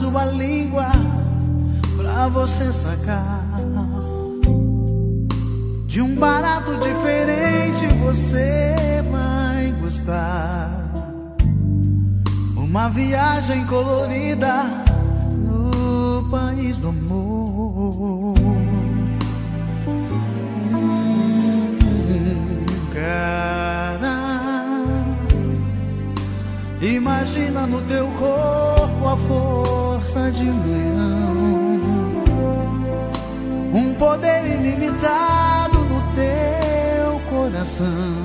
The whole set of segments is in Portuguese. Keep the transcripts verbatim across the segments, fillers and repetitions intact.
sua língua pra você sacar. De um barato diferente você vai gostar. Uma viagem colorida no país do amor. Hum, cara, imagina no teu corpo a força de um leão, um poder ilimitado no teu coração,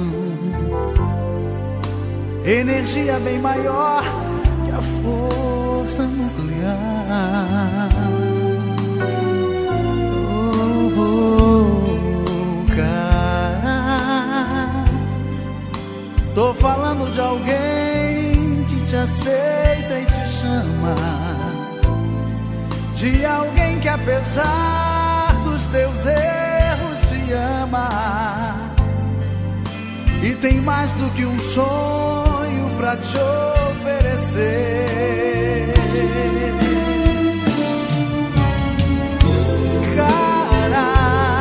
energia bem maior que a força nuclear. Oh, oh, cara, tô falando de alguém que te aceita e te chama, de alguém que apesar dos teus erros te ama e tem mais do que um sonho pra te oferecer. Cara,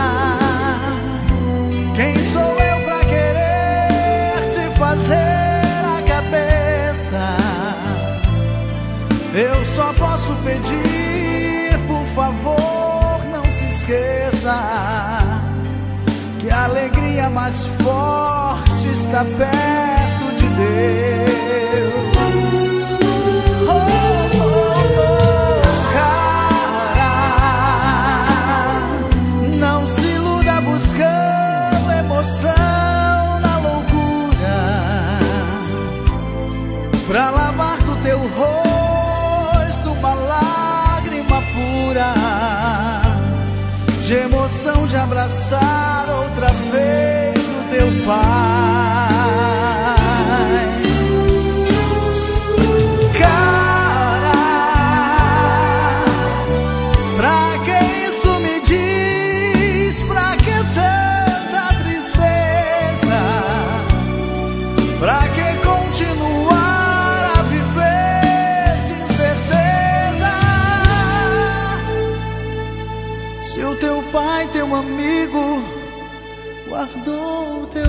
quem sou eu pra querer te fazer a cabeça? Eu só posso pedir, por favor, não se esqueça que a alegria mais forte está perto de Deus. Oh, oh, oh, cara, não se iluda buscando emoção na loucura pra lavar do teu rosto uma lágrima pura de emoção de abraçar outra vez o teu pai. Cara, pra que isso me diz? Pra que tanta tristeza? Pra que continuar a viver de incerteza? Se o teu pai, teu amigo, guardou o teu